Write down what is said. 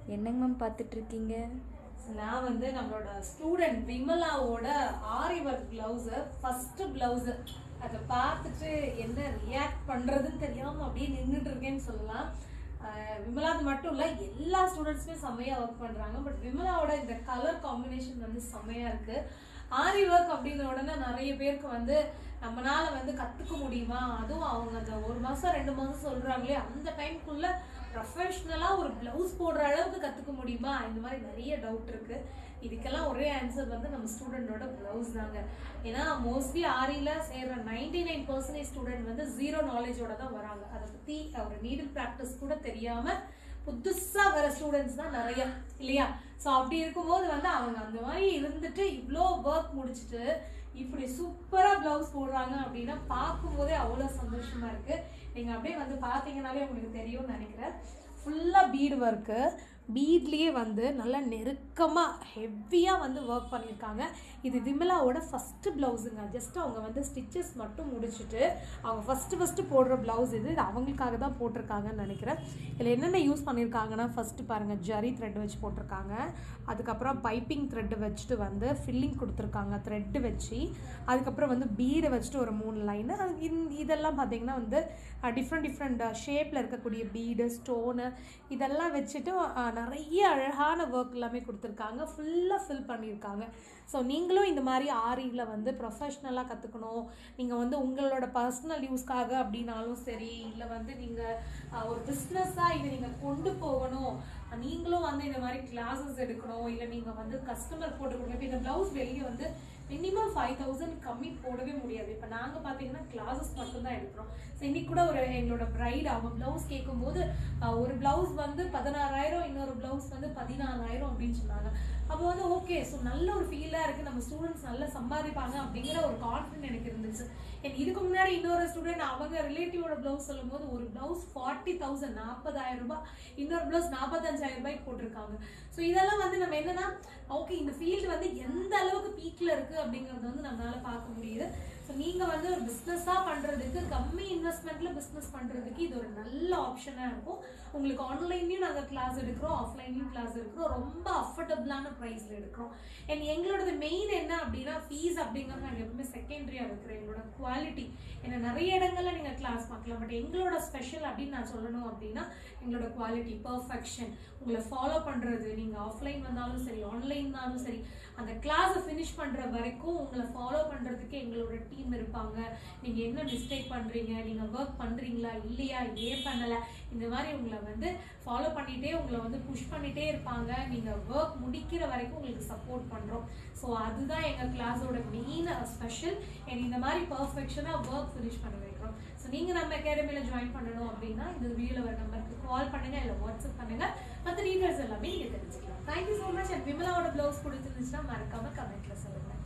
என்னங்க மேம் பார்த்துட்டு இருக்கீங்க? நான் வந்து நம்மளோட ஸ்டூடெண்ட் விமலாவோட aari work blouse first blouse அதை பார்த்துட்டு என்ன ரியாக்ட் பண்றதுன்னு தெரியாம அப்படியே நின்றுட்டு இருக்கேன்னு சொல்லலாம். விமலாது மட்டும் இல்ல, எல்லா ஸ்டூடெண்ட்ஸுமே செம்மையா ஒர்க் பண்றாங்க. பட் விமலாவோட இந்த கலர் காம்பினேஷன் வந்து செம்மையா இருக்கு. ஆரி ஒர்க் அப்படிங்கிற உடனே நிறைய பேருக்கு வந்து நம்மளால வந்து கத்துக்க முடியுமா, அதுவும் அவங்க அந்த 1 மாசம் 2 மாசம் சொல்றாங்களே அந்த டைம்குள்ள ப்ரொஃபஷனலா ஒரு பிளவுஸ் போடுற அளவுக்கு கத்துக்க முடியுமா, இந்த மாதிரி நிறைய டவுட் இருக்கு. இதுக்கெல்லாம் ஒரே ஆன்சர் வந்து நம்ம ஸ்டூடெண்டோட பிளவுஸ் தாங்க. ஏன்னா மோஸ்ட்லி ஆரியில சேர்ற 99% ஸ்டூடெண்ட் வந்து ஜீரோ நாலேஜோட தான் வராங்க. அதை பத்தி ஒரு நீடில் பிராக்டிஸ் கூட தெரியாம புதுசா வர ஸ்டூடெண்ட்ஸ் தான் நிறைய இல்லையா. ஸோ அப்படி இருக்கும்போது வந்து அவங்க அந்த மாதிரி இருந்துட்டு இவ்வளோ ஒர்க் முடிச்சுட்டு இப்படி சூப்பரா பிளவுஸ் போடுறாங்க அப்படின்னா பார்க்கும்போதே அவ்வளோ சந்தோஷமா இருக்கு. நீங்க அப்படியே வந்து பார்த்தீங்கன்னாலே உங்களுக்கு தெரியும்னு நினைக்கிறேன். ஃபுல்லா பீட் ஒர்க்கு, பீட்லேயே வந்து நல்லா நெருக்கமாக ஹெவியாக வந்து ஒர்க் பண்ணியிருக்காங்க. இது விமலாவோட ஃபஸ்ட்டு ப்ளவுஸுங்க. ஜஸ்ட் அவங்க வந்து ஸ்டிச்சஸ் மட்டும் முடிச்சுட்டு அவங்க ஃபஸ்ட்டு போடுற ப்ளவுஸ் இது அவங்களுக்காக தான் போட்டிருக்காங்கன்னு நினைக்கிறேன். இதில் என்னென்ன யூஸ் பண்ணியிருக்காங்கன்னா, ஃபஸ்ட்டு பாருங்கள், ஜரி த்ரெட் வச்சு போட்டிருக்காங்க. அதுக்கப்புறம் பைப்பிங் த்ரெட்டு வச்சுட்டு வந்து ஃபில்லிங் கொடுத்துருக்காங்க த்ரெட்டு வச்சு. அதுக்கப்புறம் வந்து பீடை வச்சுட்டு ஒரு 3 லைனு. இதெல்லாம் பார்த்தீங்கன்னா வந்து டிஃப்ரெண்ட் ஷேப்பில் இருக்கக்கூடிய பீடு, ஸ்டோனு இதெல்லாம் வச்சுட்டு நிறைய அழகான ஒர்க் எல்லாமே கொடுத்துருக்காங்க. ஃபுல்லாக ஃபில் பண்ணியிருக்காங்க. ஸோ நீங்களும் இந்த மாதிரி ஆரியில் வந்து ப்ரொஃபஷ்னலாக கற்றுக்கணும், நீங்கள் வந்து உங்களோட பர்சனல் யூஸ்க்காக அப்படின்னாலும் சரி, இல்லை வந்து நீங்கள் ஒரு பிஸ்னஸாக இதை நீங்கள் கொண்டு போகணும், நீங்களும் வந்து இந்த மாதிரி கிளாஸஸ் எடுக்கணும், இல்லை நீங்கள் வந்து கஸ்டமர் போட்டு கொடுங்க. இப்போ இந்த ப்ளவுஸ் வெளியே வந்து மினிமம் 5000 கம்மி போடவே முடியாது. இப்போ நாங்கள் பார்த்தீங்கன்னா கிளாஸஸ் மட்டும்தான் எடுக்கிறோம். ஸோ இன்னைக்கு கூட ஒரு எங்களோட பிரைட் அவங்க ப்ளவுஸ் கேட்கும்போது ஒரு ப்ளவுஸ் வந்து 16000, இன்னொரு ப்ளவுஸ் வந்து 14000 அப்படின்னு சொன்னாங்க. அப்போ வந்து ஓகே, ஸோ நல்ல ஒரு ஃபீலாக இருக்குது, நம்ம ஸ்டூடெண்ட்ஸ் நல்லா சம்பாதிப்பாங்க அப்படிங்கிற ஒரு கான்ஃபிடென்ட் எனக்கு இருந்துச்சு. எனக்கு இதுக்கு முன்னாடி இன்னொரு ஸ்டூடெண்ட் அவங்க ரிலேட்டிவோட ப்ளவுஸ் சொல்லும் போது ஒரு ப்ளவுஸ் 40,000 40,000 ரூபாய், இன்னொரு ப்ளவுஸ் 45,000 ரூபாய்க்கு போட்டிருக்காங்க. ஸோ இதெல்லாம் வந்து நம்ம என்னன்னா, ஓகே இந்த ஃபீல்டு வந்து எந்த அளவுக்கு பீக்கில் இருக்குது அப்படிங்கிறது வந்து நம்மளால பார்க்க முடியுது. ஸோ நீங்கள் வந்து ஒரு பிஸ்னஸாக பண்ணுறதுக்கு, கம்மி இன்வெஸ்ட்மெண்ட்டில் பிஸ்னஸ் பண்ணுறதுக்கு இது ஒரு நல்ல ஆப்ஷனாக இருக்கும். உங்களுக்கு ஆன்லைன்லையும் நாங்கள் கிளாஸ் எடுக்கிறோம், ஆஃப்லைன்லையும் கிளாஸ் எடுக்கிறோம், ரொம்ப அஃபோர்டபுளான ப்ரைஸில் எடுக்கிறோம். அண்ட் எங்களோட மெயின் என்ன அப்படின்னா, ஃபீஸ் அப்படிங்கிறது நாங்கள் எப்பவுமே செகண்டரியாக இருக்கிறோம். எங்களோட குவாலிட்டி, ஏன்னா நிறைய இடங்கள்ல நீங்கள் கிளாஸ் பார்க்கலாம், பட் எங்களோட ஸ்பெஷல் அப்படின்னு நான் சொல்லணும் அப்படின்னா எங்களோட குவாலிட்டி, பர்ஃபெக்ஷன், உங்களை ஃபாலோ பண்ணுறது, நீங்கள் ஆஃப்லைன் வந்தாலும் சரி ஆன்லைன்னாலும் சரி, அந்த கிளாஸை ஃபினிஷ் பண்ணுற வரைக்கும் உங்களை ஃபாலோ பண்ணுறதுக்கு எங்களோட டீம் இருப்பாங்க. நீங்கள் என்ன மிஸ்டேக் பண்ணுறீங்க, நீங்கள் ஒர்க் பண்ணுறீங்களா இல்லையா, ஏன் பண்ணலை, இந்த மாதிரி உங்களை வந்து ஃபாலோ பண்ணிகிட்டே உங்களை வந்து புஷ் பண்ணிகிட்டே இருப்பாங்க. நீங்கள் ஒர்க் முடிக்கிற வரைக்கும் உங்களுக்கு சப்போர்ட் பண்ணுறோம். ஸோ அதுதான் எங்கள் கிளாஸோட மெயின் ஸ்பெஷல். அண்ட் இந்த மாதிரி பர்ஃபெக்ஷனாக ஒர்க் ஃபினிஷ் பண்ண வைக்கிறோம். ஸோ நீங்கள் நம்ம அகாடமியில் ஜாயின் பண்ணணும் அப்படின்னா இந்த வீடியோவில் வர நம்பருக்கு கால் பண்ணுங்கள், இல்லை வாட்ஸ்அப் பண்ணுங்கள். மற்ற டீட்டெயில்ஸ் எல்லாமே நீங்கள் தெரிஞ்சுக்கலாம். Thank you so much. அண்ட் விமலாவோட ப்ளவுஸ் பிடிச்சிருந்துச்சுன்னா மறக்காமல் கமெண்ட்டில் சொல்லுங்கள்.